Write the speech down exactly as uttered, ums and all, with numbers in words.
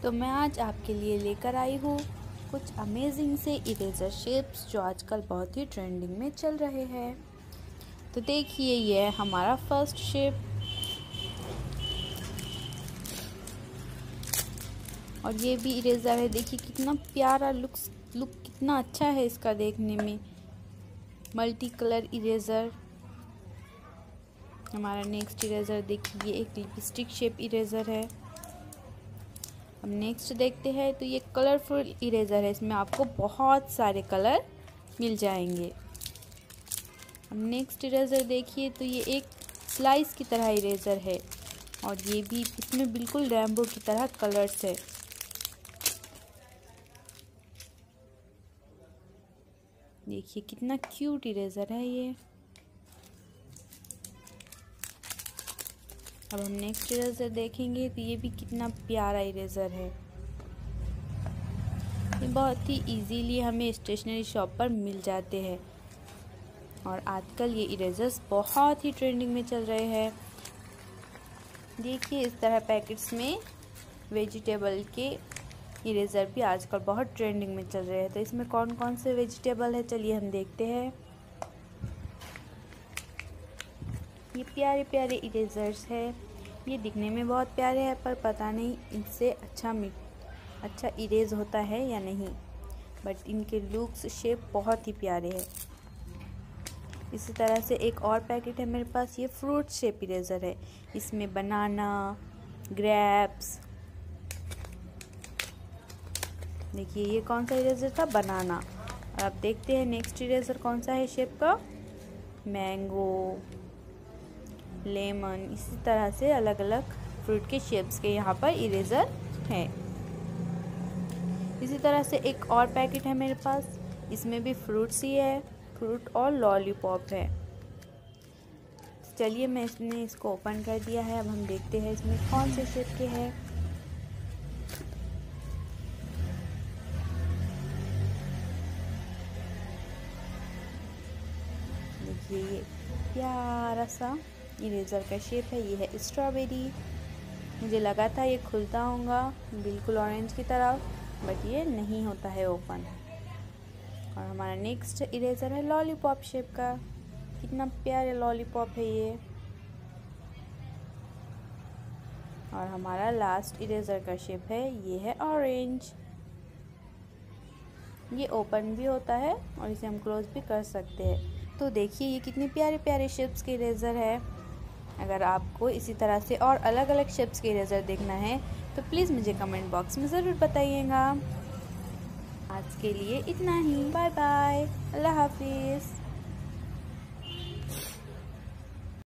तो मैं आज आपके लिए लेकर आई हूँ कुछ अमेजिंग से इरेज़र शेप्स जो आजकल बहुत ही ट्रेंडिंग में चल रहे हैं। तो देखिए ये है हमारा फर्स्ट शेप और ये भी इरेज़र है। देखिए कितना प्यारा लुक्स लुक कितना अच्छा है इसका देखने में। Multi colour eraser. हमारा नेक्स्ट इरेज़र देखिए एक लिपस्टिक शेप इरेज़र है। अब नेक्स्ट देखते हैं तो ये कलरफुल इरेज़र है, इसमें आपको बहुत सारे कलर मिल जाएंगे। अब नेक्स्ट इरेज़र देखिए तो ये एक स्लाइस की तरह इरेज़र है और ये भी इसमें बिल्कुल रेनबो की तरह कलर्स है। देखिए कितना क्यूट इरेज़र है ये। अब हम नेक्स्ट इरेज़र देखेंगे तो ये भी कितना प्यारा इरेज़र है। ये बहुत ही इजीली हमें स्टेशनरी शॉप पर मिल जाते हैं और आजकल ये इरेज़र्स बहुत ही ट्रेंडिंग में चल रहे हैं। देखिए इस तरह पैकेट्स में वेजिटेबल के इरेज़र भी आजकल बहुत ट्रेंडिंग में चल रहे हैं। तो इसमें कौन कौन से वेजिटेबल है चलिए हम देखते हैं। ये प्यारे प्यारे इरेज़र्स है। ये दिखने में बहुत प्यारे हैं पर पता नहीं इनसे अच्छा अच्छा इरेज़ होता है या नहीं, बट इनके लुक्स शेप बहुत ही प्यारे हैं। इसी तरह से एक और पैकेट है मेरे पास, ये फ्रूट शेप इरेज़र है। इसमें बनाना, ग्रेप्स। देखिए ये कौन सा इरेज़र था, बनाना। और अब देखते हैं नेक्स्ट इरेज़र कौन सा है शेप का, मैंगो, लेमन। इसी तरह से अलग अलग फ्रूट के शेप्स के यहाँ पर इरेज़र है। इसी तरह से एक और पैकेट है मेरे पास, इसमें भी फ्रूट्स ही है, फ्रूट और लॉलीपॉप है। चलिए मैं इसने इसको ओपन कर दिया है। अब हम देखते हैं इसमें कौन से शेप के हैं। देखिए ये प्यारा सा इरेज़र का शेप है। ये है स्ट्रॉबेरी। मुझे लगा था ये खुलता होगा बिल्कुल ऑरेंज की तरह, बट ये नहीं होता है ओपन। और हमारा नेक्स्ट इरेज़र है लॉलीपॉप शेप का। कितना प्यारा लॉलीपॉप है ये। और हमारा लास्ट इरेज़र का शेप है, ये है ऑरेंज। ये ओपन भी होता है और इसे हम क्लोज भी कर सकते हैं। तो देखिए ये कितने प्यारे प्यारे शेप्स के इरेज़र है। अगर आपको इसी तरह से और अलग अलग शेप्स के इरेज़र देखना है तो प्लीज़ मुझे कमेंट बॉक्स में ज़रूर बताइएगा। आज के लिए इतना ही। बाय बाय, अल्लाह हाफिज़।